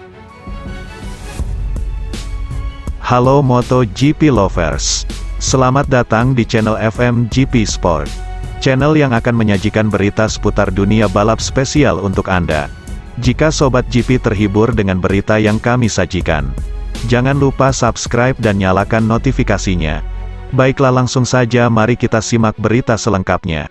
Halo MotoGP lovers, selamat datang di channel FMGP Sport, channel yang akan menyajikan berita seputar dunia balap spesial untuk Anda. Jika Sobat GP terhibur dengan berita yang kami sajikan, jangan lupa subscribe dan nyalakan notifikasinya. Baiklah, langsung saja mari kita simak berita selengkapnya.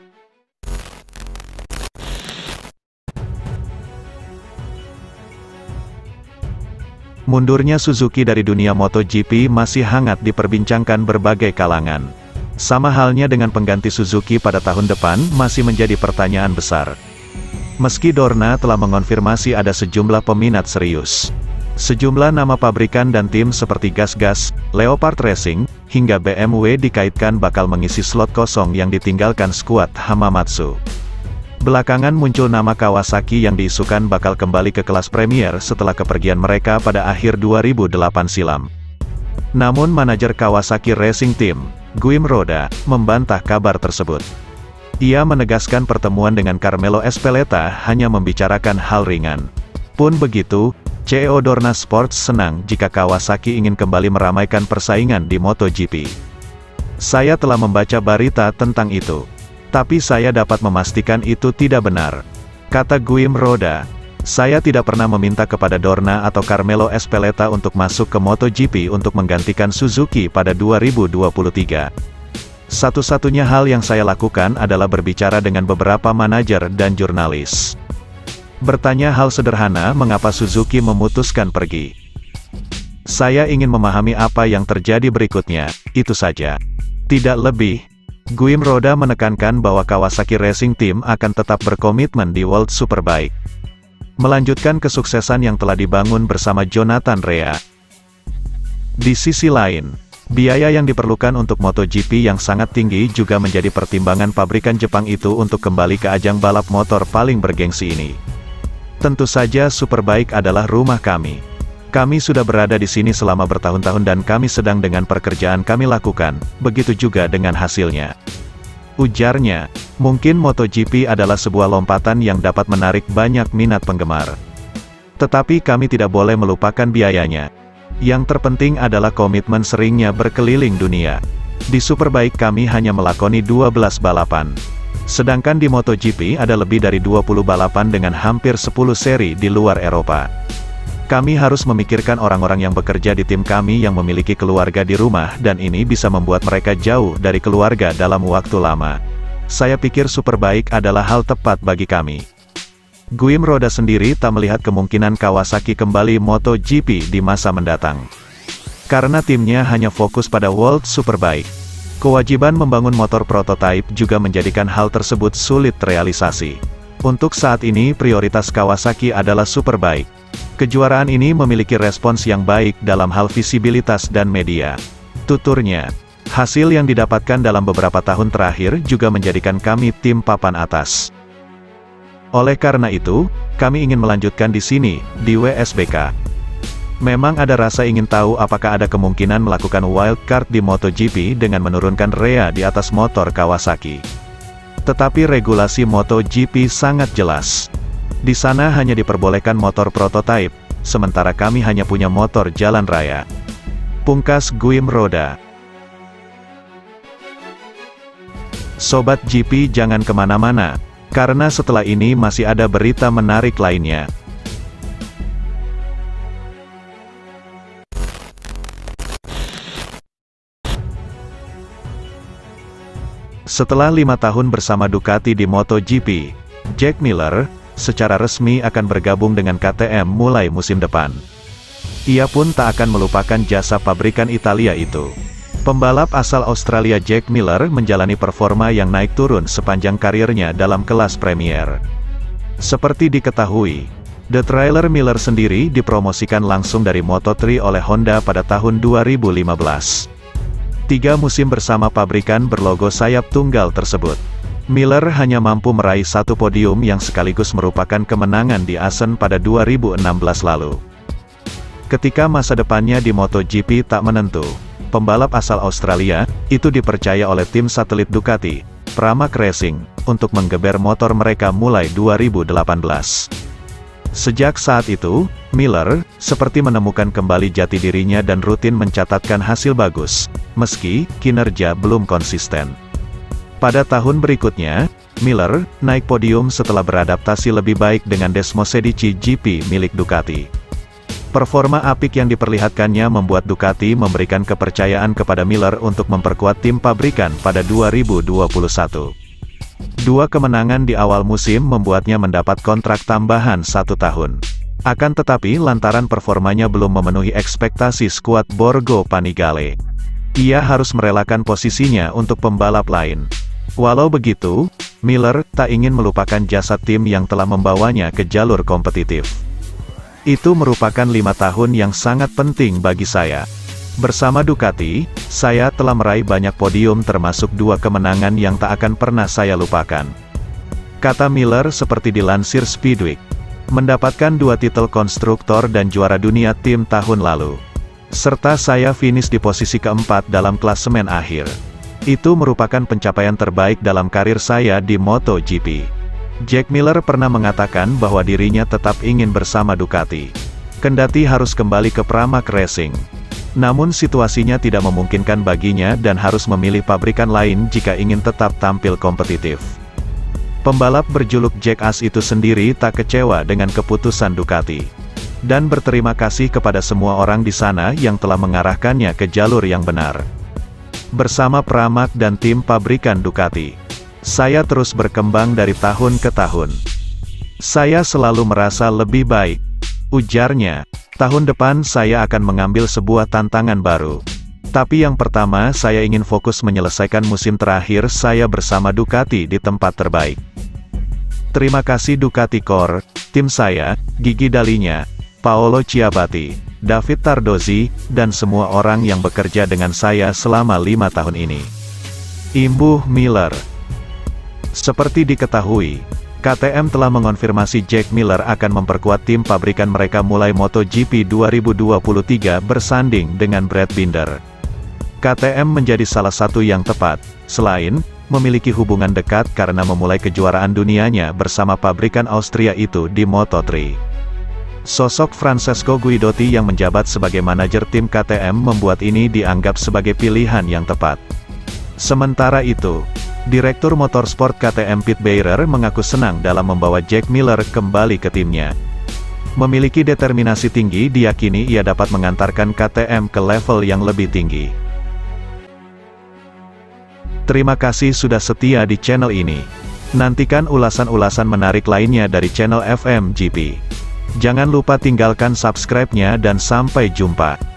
Mundurnya Suzuki dari dunia MotoGP masih hangat diperbincangkan berbagai kalangan. Sama halnya dengan pengganti Suzuki pada tahun depan masih menjadi pertanyaan besar. Meski Dorna telah mengonfirmasi ada sejumlah peminat serius, sejumlah nama pabrikan dan tim seperti GasGas, Leopard Racing, hingga BMW dikaitkan bakal mengisi slot kosong yang ditinggalkan skuad Hamamatsu. Belakangan muncul nama Kawasaki yang diisukan bakal kembali ke kelas Premier setelah kepergian mereka pada akhir 2008 silam. Namun manajer Kawasaki Racing Team, Guim Roda, membantah kabar tersebut. Ia menegaskan pertemuan dengan Carmelo Ezpeleta hanya membicarakan hal ringan. Pun begitu, CEO Dorna Sports senang jika Kawasaki ingin kembali meramaikan persaingan di MotoGP. Saya telah membaca berita tentang itu, tapi saya dapat memastikan itu tidak benar, kata Guim Roda. Saya tidak pernah meminta kepada Dorna atau Carmelo Ezpeleta untuk masuk ke MotoGP untuk menggantikan Suzuki pada 2023. Satu-satunya hal yang saya lakukan adalah berbicara dengan beberapa manajer dan jurnalis. Bertanya hal sederhana, mengapa Suzuki memutuskan pergi. Saya ingin memahami apa yang terjadi berikutnya, itu saja. Tidak lebih. Guim Roda menekankan bahwa Kawasaki Racing Team akan tetap berkomitmen di World Superbike, melanjutkan kesuksesan yang telah dibangun bersama Jonathan Rea. Di sisi lain, biaya yang diperlukan untuk MotoGP yang sangat tinggi juga menjadi pertimbangan pabrikan Jepang itu untuk kembali ke ajang balap motor paling bergengsi ini. Tentu saja Superbike adalah rumah kami. Kami sudah berada di sini selama bertahun-tahun dan kami sedang dengan pekerjaan kami lakukan, begitu juga dengan hasilnya. Ujarnya, mungkin MotoGP adalah sebuah lompatan yang dapat menarik banyak minat penggemar. Tetapi kami tidak boleh melupakan biayanya. Yang terpenting adalah komitmen seringnya berkeliling dunia. Di Superbike kami hanya melakoni 12 balapan. Sedangkan di MotoGP ada lebih dari 20 balapan dengan hampir 10 seri di luar Eropa. Kami harus memikirkan orang-orang yang bekerja di tim kami yang memiliki keluarga di rumah dan ini bisa membuat mereka jauh dari keluarga dalam waktu lama. Saya pikir Superbike adalah hal tepat bagi kami. Guim Roda sendiri tak melihat kemungkinan Kawasaki kembali MotoGP di masa mendatang. Karena timnya hanya fokus pada World Superbike. Kewajiban membangun motor prototipe juga menjadikan hal tersebut sulit terrealisasi. Untuk saat ini prioritas Kawasaki adalah Superbike. Kejuaraan ini memiliki respons yang baik dalam hal visibilitas dan media. Tuturnya, hasil yang didapatkan dalam beberapa tahun terakhir juga menjadikan kami tim papan atas. Oleh karena itu, kami ingin melanjutkan di sini, di WSBK. Memang ada rasa ingin tahu apakah ada kemungkinan melakukan wildcard di MotoGP dengan menurunkan Rea di atas motor Kawasaki. Tetapi regulasi MotoGP sangat jelas. Di sana hanya diperbolehkan motor prototipe, sementara kami hanya punya motor jalan raya. Pungkas Guim Roda. Sobat GP jangan kemana-mana, karena setelah ini masih ada berita menarik lainnya. Setelah 5 tahun bersama Ducati di MotoGP, Jack Miller secara resmi akan bergabung dengan KTM mulai musim depan. Ia pun tak akan melupakan jasa pabrikan Italia itu. Pembalap asal Australia Jack Miller menjalani performa yang naik turun sepanjang karirnya dalam kelas Premier. Seperti diketahui, The Trailer Miller sendiri dipromosikan langsung dari Moto3 oleh Honda pada tahun 2015. 3 musim bersama pabrikan berlogo sayap tunggal tersebut, Miller hanya mampu meraih 1 podium yang sekaligus merupakan kemenangan di Assen pada 2016 lalu. Ketika masa depannya di MotoGP tak menentu, pembalap asal Australia itu dipercaya oleh tim satelit Ducati, Pramac Racing, untuk menggeber motor mereka mulai 2018. Sejak saat itu, Miller seperti menemukan kembali jati dirinya dan rutin mencatatkan hasil bagus, meski kinerja belum konsisten. Pada tahun berikutnya, Miller naik podium setelah beradaptasi lebih baik dengan Desmosedici GP milik Ducati. Performa apik yang diperlihatkannya membuat Ducati memberikan kepercayaan kepada Miller untuk memperkuat tim pabrikan pada 2021. Dua kemenangan di awal musim membuatnya mendapat kontrak tambahan 1 tahun. Akan tetapi lantaran performanya belum memenuhi ekspektasi skuad Borgo Panigale, ia harus merelakan posisinya untuk pembalap lain. Walau begitu, Miller tak ingin melupakan jasa tim yang telah membawanya ke jalur kompetitif. Itu merupakan 5 tahun yang sangat penting bagi saya. Bersama Ducati, saya telah meraih banyak podium termasuk 2 kemenangan yang tak akan pernah saya lupakan. Kata Miller seperti dilansir Speedweek. Mendapatkan 2 titel konstruktor dan juara dunia tim tahun lalu. Serta saya finish di posisi keempat dalam klasemen akhir. Itu merupakan pencapaian terbaik dalam karir saya di MotoGP. Jack Miller pernah mengatakan bahwa dirinya tetap ingin bersama Ducati, kendati harus kembali ke Pramac Racing. Namun situasinya tidak memungkinkan baginya dan harus memilih pabrikan lain jika ingin tetap tampil kompetitif. Pembalap berjuluk Jack As itu sendiri tak kecewa dengan keputusan Ducati, dan berterima kasih kepada semua orang di sana yang telah mengarahkannya ke jalur yang benar. Bersama Pramac dan tim pabrikan Ducati, saya terus berkembang dari tahun ke tahun. Saya selalu merasa lebih baik, ujarnya. Tahun depan saya akan mengambil sebuah tantangan baru. Tapi yang pertama saya ingin fokus menyelesaikan musim terakhir saya bersama Ducati di tempat terbaik. Terima kasih Ducati Core, tim saya, Gigi Dalinya, Paolo Ciabatti, David Tardozzi, dan semua orang yang bekerja dengan saya selama 5 tahun ini. Imbuh Miller. Seperti diketahui, KTM telah mengonfirmasi Jack Miller akan memperkuat tim pabrikan mereka mulai MotoGP 2023 bersanding dengan Brad Binder. KTM menjadi salah satu yang tepat, selain memiliki hubungan dekat karena memulai kejuaraan dunianya bersama pabrikan Austria itu di Moto3. Sosok Francesco Guidotti yang menjabat sebagai manajer tim KTM membuat ini dianggap sebagai pilihan yang tepat. Sementara itu, Direktur Motorsport KTM Pete Beirer mengaku senang dalam membawa Jack Miller kembali ke timnya. Memiliki determinasi tinggi, diyakini ia dapat mengantarkan KTM ke level yang lebih tinggi. Terima kasih sudah setia di channel ini. Nantikan ulasan-ulasan menarik lainnya dari channel FMGP. Jangan lupa tinggalkan subscribe-nya dan sampai jumpa.